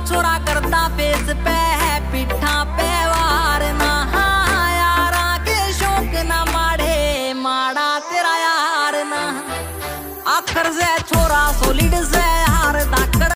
छोरा करता फेस पे है पिठा पे वार ना यारा के शौक ना माड़े माड़ा तेरा यार ना आखर से छोरा सोलिड से